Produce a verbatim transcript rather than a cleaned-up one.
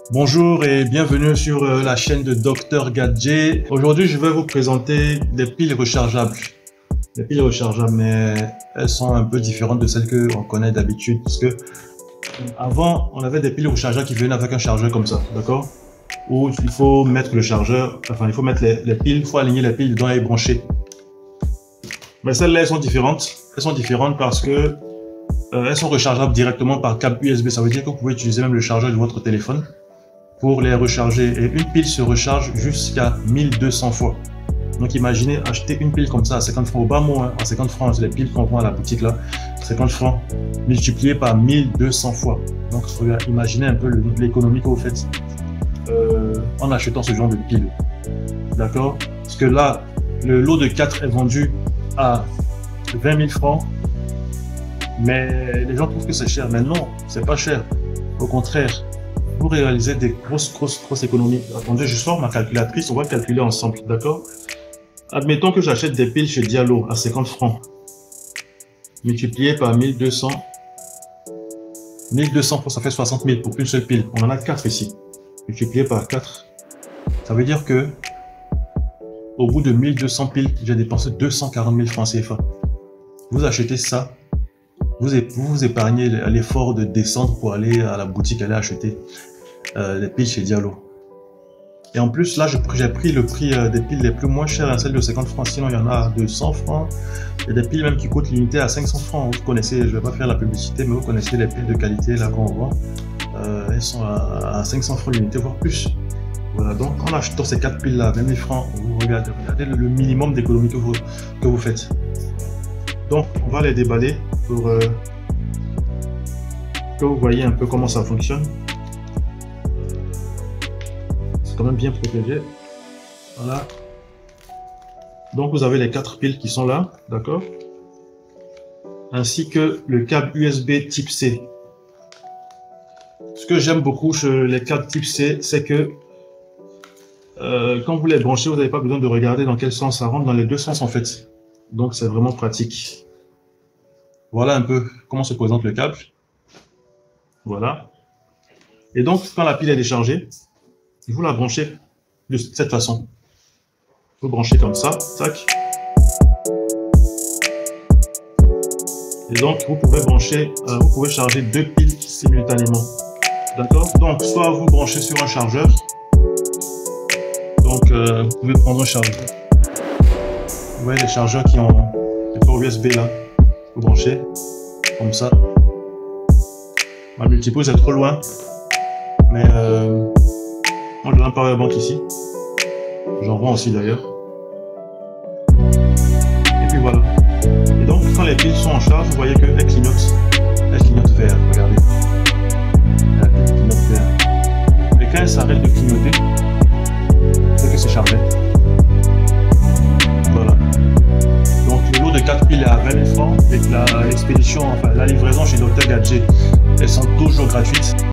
Bonjour et bienvenue sur euh, la chaîne de Docteur Gadget. Aujourd'hui, je vais vous présenter des piles rechargeables. Des piles rechargeables, mais elles sont un peu différentes de celles que on connaît d'habitude. Parce que avant, on avait des piles rechargeables qui venaient avec un chargeur comme ça, d'accord? Où il faut mettre le chargeur, enfin, il faut mettre les, les piles, il faut aligner les piles dedans et brancher. Mais celles-là, elles sont différentes. Elles sont différentes parce que euh, elles sont rechargeables directement par câble U S B. Ça veut dire que vous pouvez utiliser même le chargeur de votre téléphone pour les recharger, et une pile se recharge jusqu'à mille deux cents fois. Donc imaginez acheter une pile comme ça à cinquante francs au bas mot, hein, à cinquante francs, c'est les piles qu'on vend à la boutique là, cinquante francs multiplié par mille deux cents fois. Donc imaginez un peu l'économie que vous faites euh, en achetant ce genre de pile. D'accord? Parce que là, le lot de quatre est vendu à vingt mille francs, mais les gens trouvent que c'est cher. Mais non, c'est pas cher. Au contraire, vous réalisez des grosses, grosses, grosses économies. Attendez, je sors ma calculatrice, on va calculer ensemble, d'accord? Admettons que j'achète des piles chez Diallo à cinquante francs, multiplié par mille deux cents. mille deux cents francs, ça fait soixante mille pour une seule pile. On en a quatre ici. Multiplié par quatre. Ça veut dire que, au bout de mille deux cents piles, j'ai dépensé deux cent quarante mille francs C F A. Vous achetez ça, vous vous épargnez l'effort de descendre pour aller à la boutique, aller acheter euh, les piles chez Diallo. Et en plus, là, j'ai pris le prix euh, des piles les plus moins chères, hein, celles de cinquante francs. Sinon, il y en a à deux cents francs. Il y a des piles même qui coûtent l'unité à cinq cents francs. Vous connaissez, je ne vais pas faire la publicité, mais vous connaissez les piles de qualité là qu'on vend. Euh, elles sont à, à cinq cents francs l'unité, voire plus. Voilà, donc en achetant ces quatre piles là, vingt mille francs, vous regardez, regardez le, le minimum d'économie que vous, que vous faites. Donc, on va les déballer pour euh, que vous voyez un peu comment ça fonctionne. C'est quand même bien protégé. Voilà. Donc, vous avez les quatre piles qui sont là, d'accord? Ainsi que le câble U S B type C. Ce que j'aime beaucoup chez les câbles type C, c'est que euh, quand vous les branchez, vous n'avez pas besoin de regarder dans quel sens ça rentre, dans les deux sens en fait. Donc, c'est vraiment pratique. Voilà un peu comment se présente le câble. Voilà. Et donc, quand la pile est déchargée, vous la branchez de cette façon. Vous branchez comme ça, tac. Et donc, vous pouvez brancher, euh, vous pouvez charger deux piles simultanément. D'accord? Donc, soit vous branchez sur un chargeur. Donc, euh, vous pouvez prendre un chargeur. Vous voyez les chargeurs qui ont des ports U S B là. Vous branchez comme ça. Ma multipose est trop loin, mais euh, moi j'ai un power bank ici. J'en vends aussi d'ailleurs. Et puis voilà. Et donc quand les piles sont en charge, vous voyez qu'elles clignotent. Elles clignotent vert, regardez. Elles clignotent vert. Et quand elles s'arrêtent de clignoter, c'est que c'est chargé. Voilà. Donc le lot de quatre piles est à vingt mille francs et la expédition, enfin la livraison chez Docteur Gadget, elles sont toujours gratuites.